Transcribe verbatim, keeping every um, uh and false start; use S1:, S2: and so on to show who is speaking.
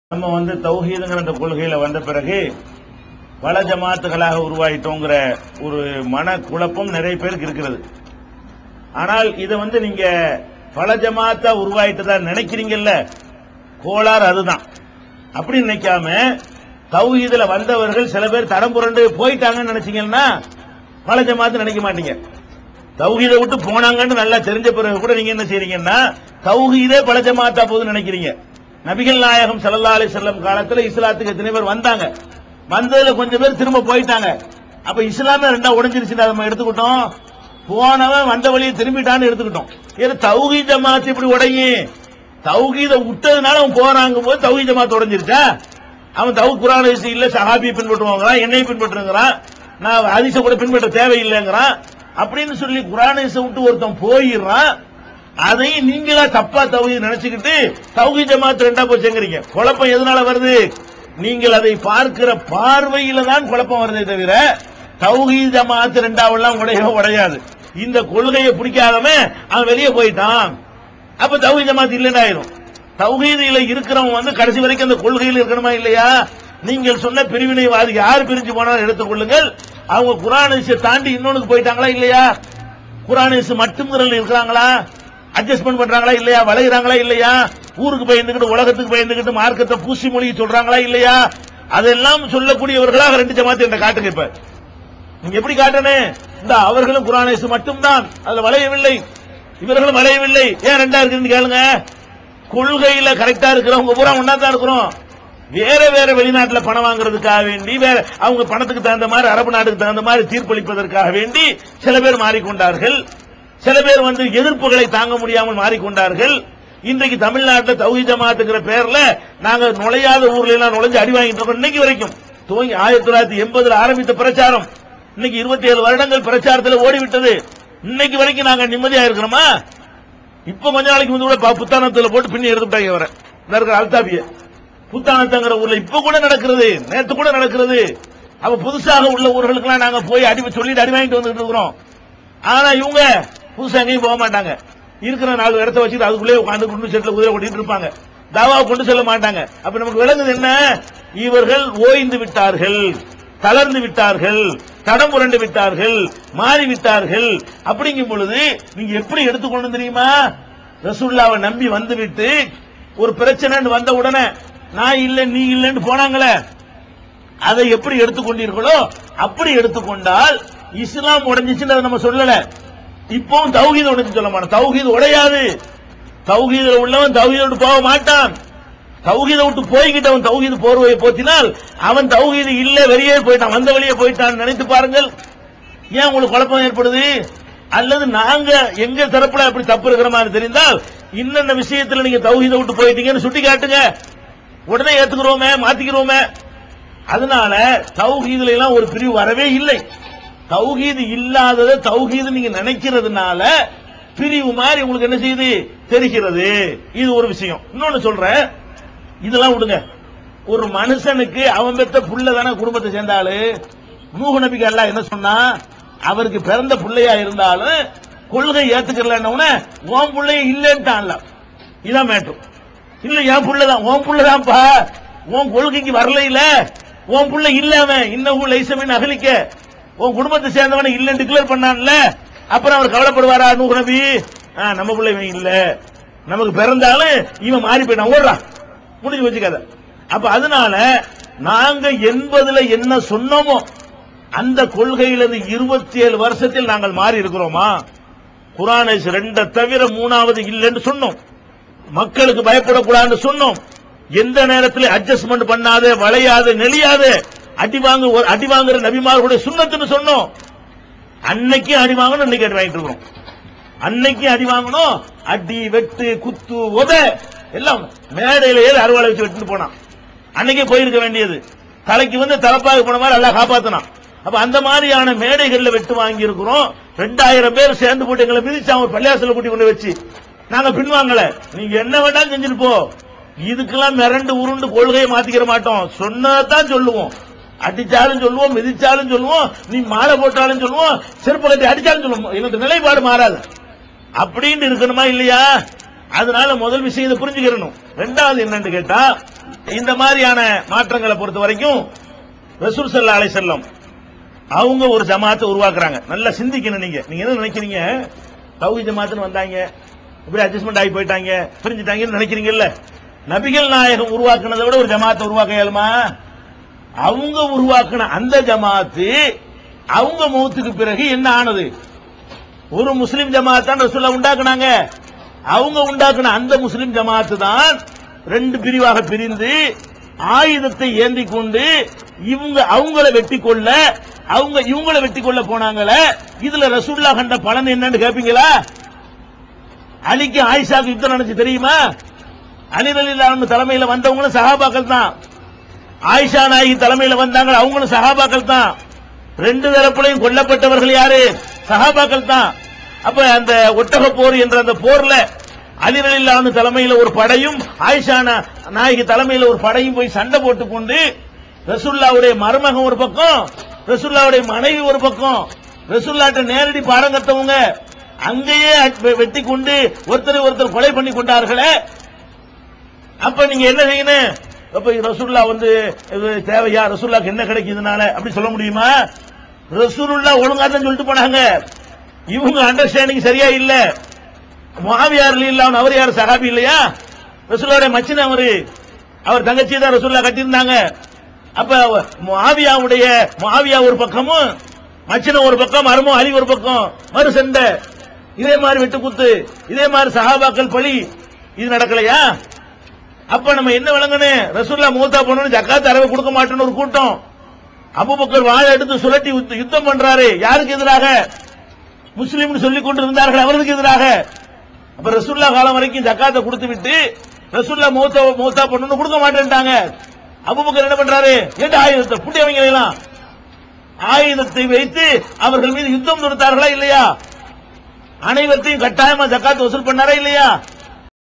S1: நம்ம வந்து தௌஹீதுங்கிற அந்த கொள்கையில வந்த பிறகு பல ஜமாத்துகளாக உருவாயிட்டோங்கிற ஒரு மன குழப்பம் நிறைய பேருக்கு இருக்கிறது. ஆனால் இதை வந்து நீங்க பல ஜமாத்தா உருவாயிட்டதா நினைக்கிறீங்கல்ல, கோளாறு அதுதான். அப்படி நினைக்காம தௌஹீதுல வந்தவர்கள் சில பேர் தடம் புரண்டு போயிட்டாங்கன்னு நினைச்சீங்கன்னா பல ஜமாத்து நினைக்க மாட்டீங்க. தௌஹீதை விட்டு போனாங்கன்னு நல்லா தெரிஞ்ச பிறகு கூட நீங்க என்ன செய்றீங்கன்னா தௌஹீதே பல ஜமாத்தா போதுன்னு நினைக்கிறீங்க. நபிகள் நாயகம் ஸல்லல்லாஹு அலைஹி வஸல்லம் காலத்துல இஸ்லாத்துக்கு எத்தனை பேர் வந்தாங்க, வந்ததுல கொஞ்சம் பேர் திரும்ப போயிட்டாங்க. அப்ப இஸ்லாமே ரெண்டா உடைஞ்சிருச்சு நம்ம எடுத்துக்கிட்டோம். போனவன் வந்த வழியை திரும்பிட்டான்னு எடுத்துக்கிட்டோம். ஏன்னா தௌஹீத் ஜமாத் இப்படி உடையும், தௌஹீதை விட்டதுனால அவன் போறாங்க போது தௌஹீத் ஜமாத் உடைஞ்சிருச்சா? அவன் தௌ குர்ஆன் ஹதீஸ் இல்ல சஹாபி பின்பற்றுவாங்கிறான், என்னை பின்பற்றுங்கிறான், நான் ஹதீஸ கூட பின்பற்ற தேவையில்லைங்கிறான். அப்படின்னு சொல்லி குர்ஆன் ஹதீஸை விட்டு ஒருத்தன் போயிடுறான். அதையும் நீங்களா தப்பா தௌஹீத் நினைச்சுக்கிட்டு தௌஹீத் ஜமாத் ரெண்டா போச்சுங்கிறீங்க. குழப்பம் எதனால வருது? நீங்கள் அதை பார்க்கிற பார்வையில தான் குழப்பம் வருதே தவிர தௌஹீத் ஜமாத் ரெண்டாவெல்லாம் உடையவே உடையாது. இந்த கொள்கையை பிடிக்காதவன் அவன் வெளியே போயிட்டான், அப்ப தௌஹீத் ஜமாத் இல்லைன்னு ஆயிரும். தௌஹீதில இருக்கிறவன் வந்து கடைசி வரைக்கும் அந்த கொள்கையில் இருக்கணுமா இல்லையா? நீங்கள் சொன்ன பிரிவினைவாதி யார் பிரிஞ்சு போனாலும் எடுத்துக்கொள்ளுங்கள், அவங்க குர்ஆன் ஹதீஸை தாண்டி இன்னொன்னுக்கு போயிட்டாங்களா இல்லையா? குர்ஆன் ஹதீஸ் மட்டும் இருக்கிறாங்களா? அட்ஜஸ்ட்மெண்ட் பண்றாங்களா இல்லையா? வளைகிறாங்களா இல்லையா? ஊருக்கு பயந்துகிட்டு உலகத்துக்கு பயந்துகிட்டு மார்க்கத்தை பூசி மொழி சொல்றாங்களா இல்லையா? அதெல்லாம் சொல்லக்கூடியவர்களாக ரெண்டு ஜமாத்து என்ற காட்டுங்க. இப்ப நீங்க எப்படி காட்டணும்? இந்த அவர்களும் குர்ஆன் ஹதீஸ் மட்டும்தான், அதுல வளையவில்லை, இவர்களும் வளையவில்லை. ஏன் ரெண்டா இருக்குன்னு கேளுங்க. கொள்கையில கரெக்டா இருக்கிறவங்க பூரா ஒன்னா தான் இருக்கிறோம். வேற வேற வெளிநாட்டுல பணம் வாங்குறதுக்காக வேண்டி, வேற அவங்க பணத்துக்கு தகுந்த மாதிரி அரபு நாட்டுக்கு தகுந்த மாதிரி தீர்ப்பளிப்பதற்காக வேண்டி சில பேர் மாறிக்கொண்டார்கள். சில பேர் வந்து எதிர்ப்புகளை தாங்க முடியாமல் மாறிக்கொண்டார்கள். இன்றைக்கு தமிழ்நாட்டில் தௌஹீத் ஜமாத்துங்கிற பேர்ல நாங்க நுழையாத ஊர்ல எல்லாம் நுழைஞ்சு அடி வாங்கிட்டு இருக்கோம். இன்னைக்கு வரைக்கும் துவங்கி ஆயிரத்தி தொள்ளாயிரத்தி எண்பதுல ஆரம்பித்த பிரச்சாரம் இன்னைக்கு இருபத்தி ஏழு வருடங்கள் பிரச்சாரத்தில் ஓடிவிட்டது. இன்னைக்கு வரைக்கும் நாங்க நிம்மதியா இருக்கிறோமா? இப்ப கொஞ்ச நாளைக்கு வந்து கூட புத்தானத்துல போட்டு பின்னி எடுத்துட்டாங்க. வர இருக்கிற அல்தாபிய புத்தானத்தங்கிற ஊர்ல இப்ப கூட நடக்கிறது, நேற்று கூட நடக்கிறது. அப்ப புதுசாக உள்ள ஊர்களுக்கு எல்லாம் நாங்க போய் அடி சொல்லிட்டு அடி வாங்கிட்டு வந்துட்டு இருக்கிறோம். ஆனா இவங்க புதுசா எங்கேயும் போக மாட்டாங்க. இருக்கிற நாலு இடத்த வச்சுட்டு அதுக்குள்ளே உட்காந்து குண்டு செட்டில் குதிரை ஓட்டிட்டு இருப்பாங்க. தாவாவை கொண்டு செல்ல மாட்டாங்க. அப்ப நமக்கு விளங்குது என்ன? இவர்கள் ஓய்ந்து விட்டார்கள், தளர்ந்து விட்டார்கள், தடம் புரண்டு விட்டார்கள், மாறிவிட்டார்கள். அப்படிங்கும் பொழுது நீங்க எப்படி எடுத்துக்கொண்டு தெரியுமா? ரசூலுல்லாஹ்வை நம்பி வந்து விட்டு ஒரு பிரச்சனை வந்த உடனே நான் இல்லை நீ இல்லைன்னு போனாங்களே, அதை எப்படி எடுத்துக்கொண்டீர்களோ அப்படி எடுத்துக்கொண்டால் இஸ்லாம் உடைஞ்சிச்சுன்னு அதை நம்ம சொல்லல. இப்போ தௌஹீத் உடைஞ்சு சொல்ல மாட்டோம். தௌஹீத் உடையாது. தௌஹீதுல உள்ளவன் தௌஹீதோடு போக மாட்டான். தௌஹீதை விட்டு போய்கிட்டவன் தௌஹீத் போர்வையை போத்தினால் அவன் தௌஹீது இல்ல வெளியே போயிட்டான், வந்த வழியே போயிட்டான் நினைத்து பாருங்கள். ஏன் உங்களுக்கு குழப்பம் ஏற்படுது? அல்லது நாங்க எங்க தரப்புல அப்படி தப்பு இருக்கிற மாதிரி தெரிந்தால் இன்னென்ன விஷயத்துல நீங்க தௌஹீதை விட்டு போயிட்டீங்கன்னு சுட்டி காட்டுங்க, உடனே ஏத்துக்கிறோமே, மாத்திக்கிறோமே. அதனால தௌஹீதுல எல்லாம் ஒரு பிரிவு வரவே இல்லை. தௌஹீது இல்லாததை தௌஹீது நீங்க நினைக்கிறதுனால பிரிவு மாதிரி உங்களுக்கு என்ன செய்யுது தெரிகிறது. இது ஒரு விஷயம். இன்னொன்னு சொல்றேன், இதெல்லாம் விடுங்க. ஒரு மனுஷனுக்கு அவன் பெற்ற புள்ள தானே குடும்பத்தை சேர்ந்தாலு. நூஹ் நபிக்கு அல்லாஹ் என்ன சொன்னா, அவருக்கு பிறந்த பிள்ளையா இருந்தாலும் கொள்கை ஏத்துக்கலன்னு உன் பிள்ளைய இல்லைன்ட்டான்ல. இதான் மேட்டும். இல்ல என் புள்ளதான், உன் புள்ளதான்ப்பா, உன் கொள்கைக்கு வரல, இல்ல உன் புள்ள இல்லாம இன்னும் லைசமின் அகலிக்க உன் குடும்பத்தை சேர்ந்தவன இல்லன்னு டிக்ளேர் பண்ணான்ல. அப்புறம் அவர் கவலைப்படுவாரா? நூஹ் நபி நம்ம பிள்ளை இவன் இல்ல, நமக்கு பிறந்தாலும் இவன் மாறி போயிட்டான், ஓடுறான், முடிஞ்சு வச்சுக்காத. அப்ப அதனால நாங்க எண்பதுல என்ன சொன்னோமோ அந்த கொள்கையிலிருந்து இருபத்தி ஏழு வருஷத்தில் நாங்கள் மாறி இருக்கிறோமா? குர்ஆன் ஹதீஸ் ரெண்ட தவிர மூணாவது இல்லைன்னு சொன்னோம். மக்களுக்கு பயப்படக்கூடாதுன்னு சொன்னோம். எந்த நேரத்தில் அட்ஜஸ்ட்மெண்ட் பண்ணாத, வளையாத, நெளியாத, அடி வாங்க அடி வாங்குற நபிமார்களுடைய சுன்னத்துன்னு சொன்னோம். அன்னைக்கு அடி வாங்கணும், இன்னைக்கு அடி வாங்கிட்டு இருக்கிறோம். அன்னைக்கு அடி வாங்கணும், அடி வெட்டு குத்து உத எல்லாம் மேடையில ஏறி அறுவாளை வச்சு வெட்டு போனான். அன்னைக்கே போயிருக்க வேண்டியது. தலைக்கு வந்து தலப்பாக போன மாதிரி எல்லாம் காப்பாத்தினான். அப்ப அந்த மாதிரியான மேடைகள்ல வெட்டு வாங்கி இருக்கிறோம். ரெண்டாயிரம் பேர் சேர்ந்து போட்டு எங்களை மிதிச்சு ஒரு பள்ளியாசல கூட்டி கொண்டு வச்சு நாங்க பின்வாங்கல. நீங்க என்ன வேண்டாலும் செஞ்சுட்டு போ, இதுக்கெல்லாம் மிரண்டு உருண்டு கொள்கையை மாத்திக்கிற மாட்டோம். சொன்னதான் சொல்லுவோம். அடிச்சாலும் சொல்லுவோம், மிதிச்சாலும் சொல்லுவோம், நீ மாலை போட்டாலும் சொல்லுவோம், செருப்பு கட்டி அடிச்சாலும் சொல்லுவோம். எனக்கு நிலைப்பாடு மாறாது. அப்படின்னு இருக்கணுமா இல்லையா? அதனால முதல் விஷயம் இதை புரிஞ்சுக்கிறணும். ரெண்டாவது என்னன்னு கேட்டா, இந்த மாதிரியான மாற்றங்களை பொறுத்த வரைக்கும் ரசூல் ஸல்லல்லாஹு அலைஹி வஸல்லம் அவங்க ஒரு ஜமாத்தை உருவாக்குறாங்க. நல்லா சிந்திக்கணும். நீங்க நீங்க என்ன நினைக்கிறீங்க? தௌஹீத் ஜமாத்துன்னு வந்தாங்க, இப்படி அட்ஜஸ்ட்மெண்ட் ஆகி போயிட்டாங்க, பிரிஞ்சுட்டாங்கன்னு நினைக்கிறீங்கல்ல? நபிகள் நாயகம் உருவாக்குனதை விட ஒரு ஜமாத்தை உருவாக்க இயலுமா? அவங்க உருவாக்குன அந்த ஜமாத்து அவங்க மௌத்துக்கு பிறகு என்ன ஆனது? ஒரு முஸ்லிம் ஜமாத்தான் ரசூலுல்லாஹ் உண்டாக்குனாங்க. அவங்க உண்டாக்குன அந்த முஸ்லிம் ஜமாத்து தான் ரெண்டு பிரிவாக பிரிந்து ஆயுதத்தை ஏந்தி கொண்டு இவங்க அவங்கள வெட்டி கொள்ள அவங்க இவங்கள வெட்டி கொள்ள போனாங்களே. இதுல ரசூலுல்லாஹ் கண்ட பலன் என்னன்னு கேப்பீங்களா? அலிக்கு ஆயிஷாக்கு யுத்தம் நடந்துச்சு தெரியுமா? அலி ரலியல்லாஹு அன்ஹு தலைமையில வந்தவங்களும் சஹாபாக்கள் தான். ஆயிஷா நாயகி தலைமையில வந்தாங்க, அவங்களும் சஹாபாக்கள் தான். ரெண்டு தரப்புலையும் கொல்லப்பட்டவர்கள் யாரு? சஹாபாக்கள் தான். அப்ப அந்த ஒட்டக போர் என்ற அந்த போர்ல அலி ரலியல்லாஹு அன்ஹு தலைமையில ஒரு படையும் ஆயிஷா நாயகி தலைமையில ஒரு படையும் போய் சண்டை போட்டுக் கொண்டு ரசூலுல்லாஹ்வுடைய மருமகன் ஒரு பக்கம், ரசூலுல்லாஹ்வுடைய மனைவி ஒரு பக்கம், ரசூலுல்லாஹ்ட்ட நேரடி பாடம் கத்தவங்க அங்கேயே வெட்டி கொண்டு ஒருத்தர் ஒருத்தர் கொலை பண்ணி கொண்டார்களே. அப்ப நீங்க என்ன செய்யணும்? அப்ப ரசூலுல்லாஹ் வந்து தேவையா? ரசூலுல்லாஹ்க்கு என்ன கிடைக்குதுனால அப்படி சொல்ல முடியுமா? ரசூலுல்லாஹ் ஒழுங்கா தான் சொல்லிட்டு போனாங்க. இவங்க அண்டர்ஸ்டாண்டிங் சரியா இல்ல. முஆவியா ரலியல்லாஹு அன்ஹு அவர் யார்? சஹாபி இல்லையா? ரசூலுல்லாஹ்வுடைய மச்சின அவரு, அவர் தங்கச்சி தான் ரசூலுல்லாஹ் கட்டியிருந்தாங்க. அப்ப முஆவியாவுடைய முஆவியா ஒரு பக்கமும் மச்சின ஒரு பக்கம், மருமோ அலி ஒரு பக்கம், மறு சண்டை. இதே மாதிரி வெட்டு குத்து, இதே மாதிரி சஹாபாக்கள் பழி, இது நடக்கலையா? அப்ப நம்ம என்ன விளங்கணும்? ரசூலுல்லாஹ் மூத்தா போனோம்னு ஜக்காத் அரவை கொடுக்க மாட்டேன்னு ஒரு கூட்டம், அபூபக்கர் வாளை எடுத்து சுழட்டி யுத்தம் பண்றாரு. யாருக்கு எதிராக? முஸ்லிம்னு சொல்லிக் கொண்டு இருந்தார்கள், அவர்களுக்கு எதிராக. அப்ப ரசூலுல்லாஹ் காலம் வரைக்கும் ஜக்காத்தை கொடுத்து விட்டு ரசூலுல்லாஹ் மூத்தா மூத்தா போனோம்னு கொடுக்க மாட்டேன்ட்டாங்க. அபூபக்கர் என்ன பண்றாரு? ஏன் ஆயுதத்தை புட்டியவங்க எல்லாம் ஆயுதத்தை வைத்து அவர்கள் மீது யுத்தம் தொடுத்தார்களா இல்லையா? அனைவரையும் கட்டாயமா ஜக்காத் வசூல் பண்ணாரா இல்லையா?